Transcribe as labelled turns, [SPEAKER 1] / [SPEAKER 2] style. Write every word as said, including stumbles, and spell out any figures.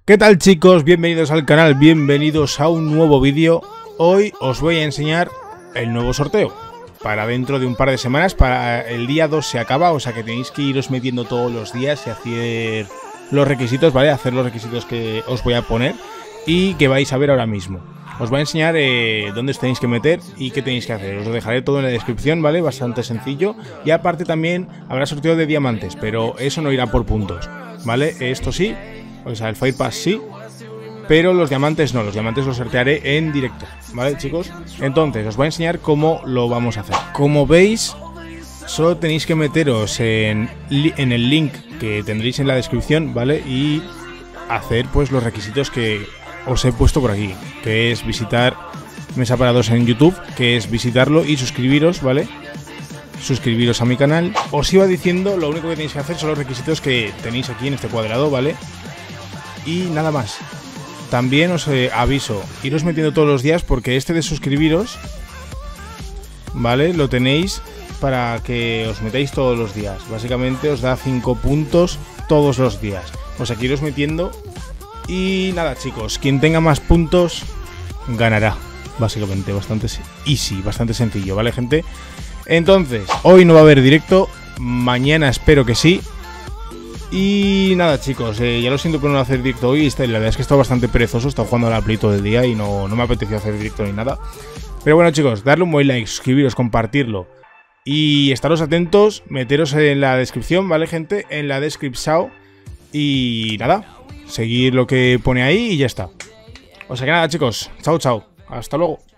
[SPEAKER 1] ¿Qué tal, chicos? Bienvenidos al canal, bienvenidos a un nuevo vídeo. Hoy os voy a enseñar el nuevo sorteo para dentro de un par de semanas. Para el día dos se acaba, o sea que tenéis que iros metiendo todos los días y hacer los requisitos, ¿vale? Hacer los requisitos que os voy a poner y que vais a ver ahora mismo. Os voy a enseñar eh, dónde os tenéis que meter y qué tenéis que hacer. Os lo dejaré todo en la descripción, ¿vale? Bastante sencillo. Y aparte también habrá sorteo de diamantes, pero eso no irá por puntos, ¿vale? Esto sí, o sea, el Fire Pass sí, pero los diamantes no. Los diamantes los sortearé en directo, ¿vale, chicos? Entonces, os voy a enseñar cómo lo vamos a hacer. Como veis, solo tenéis que meteros en, en el link que tendréis en la descripción, ¿vale? Y hacer, pues, los requisitos que os he puesto por aquí, que es visitar Mesa para Dos en YouTube, que es visitarlo y suscribiros, ¿vale? Suscribiros a mi canal. Os iba diciendo, lo único que tenéis que hacer son los requisitos que tenéis aquí en este cuadrado, ¿vale? Y nada más. También os eh, aviso, iros metiendo todos los días porque este de suscribiros, ¿vale? Lo tenéis para que os metáis todos los días. Básicamente os da cinco puntos todos los días. O sea que iros metiendo. Y nada, chicos, quien tenga más puntos ganará. Básicamente, bastante easy, bastante sencillo, ¿vale, gente? Entonces, hoy no va a haber directo. Mañana espero que sí. Y nada, chicos, eh, ya lo siento por no hacer directo hoy. La verdad es que he estado bastante perezoso. He estado jugando a la Play todo el día y no, no me apeteció hacer directo ni nada. Pero bueno, chicos, darle un buen like, suscribiros, compartirlo y estaros atentos. Meteros en la descripción, ¿vale, gente? En la descripción. Y nada, seguir lo que pone ahí y ya está. O sea que nada, chicos, chao, chao. Hasta luego.